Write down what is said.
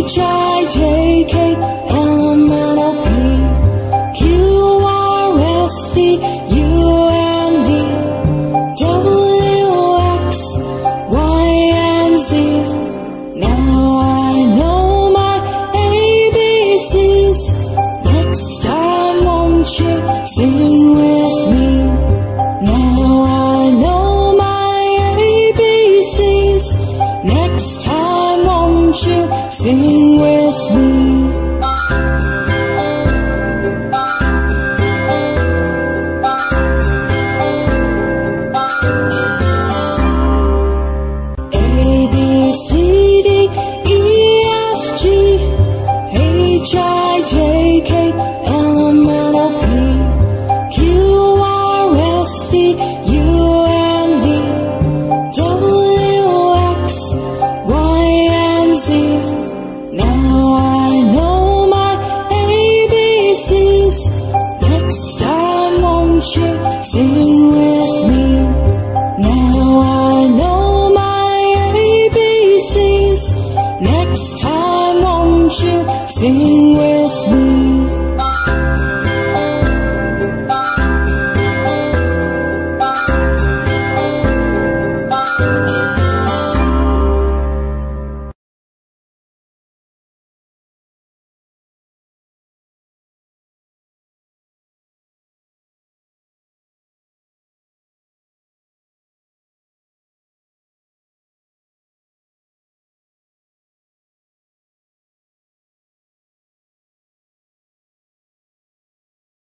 Sing with me. Now I know my ABCs. Next time won't you sing with me? A, B, C, D, E, F, G, H, I, J, K, L, M, N, O, P, Q, R, S, T, U, N, V, W, X, Y, and Z. Now I know my ABCs. Next time won't you sing with me? Now I know my ABCs. Next time won't you sing with me?